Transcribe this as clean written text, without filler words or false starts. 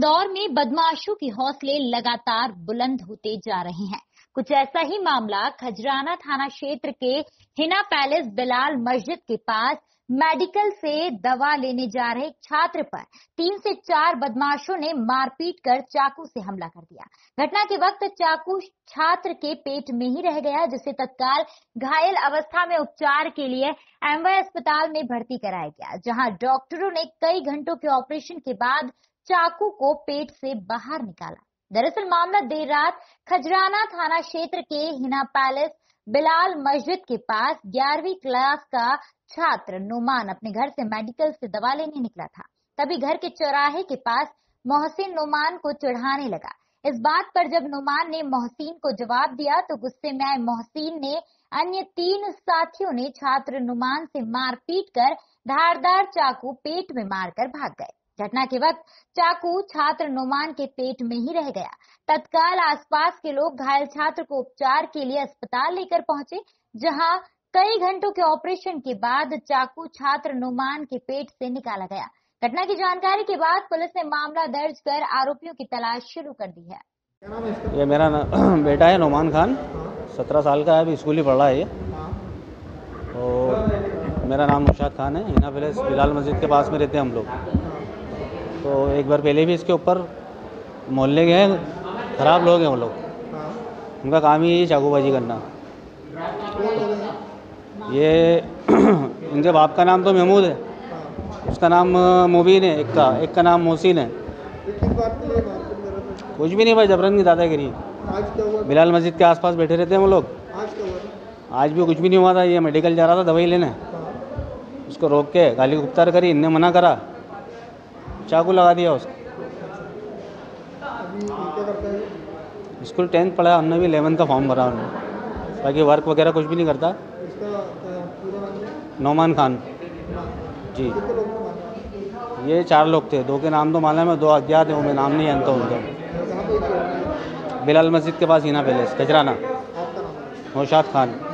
इंदौर में बदमाशों के हौसले लगातार बुलंद होते जा रहे हैं। कुछ ऐसा ही मामला खजराना थाना क्षेत्र के हिना पैलेस बिलाल मस्जिद के पास मेडिकल से दवा लेने जा रहे एक छात्र पर 3 से 4 बदमाशों ने मारपीट कर चाकू से हमला कर दिया। घटना के वक्त चाकू छात्र के पेट में ही रह गया, जिसे तत्काल घायल अवस्था में उपचार के लिए एमवाय अस्पताल में भर्ती कराया गया, जहां डॉक्टरों ने कई घंटों के ऑपरेशन के बाद चाकू को पेट से बाहर निकाला। दरअसल मामला देर रात खजराना थाना क्षेत्र के हिना पैलेस बिलाल मस्जिद के पास 11वीं क्लास का छात्र नुमान अपने घर से मेडिकल से दवा लेने निकला था। तभी घर के चौराहे के पास मोहसिन नुमान को चिढ़ाने लगा। इस बात पर जब नुमान ने मोहसिन को जवाब दिया तो गुस्से में आए मोहसिन ने अन्य 3 साथियों ने छात्र नुमान से मारपीट कर धारदार चाकू पेट में मारकर भाग गए। घटना के वक्त चाकू छात्र नुमान के पेट में ही रह गया। तत्काल आसपास के लोग घायल छात्र को उपचार के लिए अस्पताल लेकर पहुंचे, जहां कई घंटों के ऑपरेशन के बाद चाकू छात्र नुमान के पेट से निकाला गया। घटना की जानकारी के बाद पुलिस ने मामला दर्ज कर आरोपियों की तलाश शुरू कर दी है। ये मेरा बेटा है नुमान खान, 17 साल का है, अभी स्कूल ही पढ़ रहा है ये। और मेरा नाम मुशाद खान है। हिना पैलेस बिलाल मस्जिद के पास में रहते हैं हम लोग। तो एक बार पहले भी इसके ऊपर मोहल्ले के हैं, खराब लोग हैं वो लोग। उनका काम ही चाकूबाजी करना। ये इनके बाप का नाम तो महमूद है, उसका नाम मुबीन है, एक का नाम मोहसिन है। कुछ भी नहीं भाई, जबरन की दादागिरी। बिलाल मस्जिद के आसपास बैठे रहते हैं वो लोग। आज भी कुछ भी नहीं हुआ था। ये मेडिकल जा रहा था दवाई लेने, उसको रोक के गाली गुप्तार करी, इनने मना करा, चाकू लगा दिया उसको। स्कूल 10th पढ़ा, हमने भी 11th का फॉर्म भरा उन्होंने। बाकी वर्क वगैरह कुछ भी नहीं करता। नुमान खान जी। ये 4 लोग थे, 2 के नाम तो मालूम है, 2 अज्ञात है, वो मैं नाम नहीं जानता उनका। बिलाल मस्जिद के पास हिना पैलेस खजराना। मुशाद खान।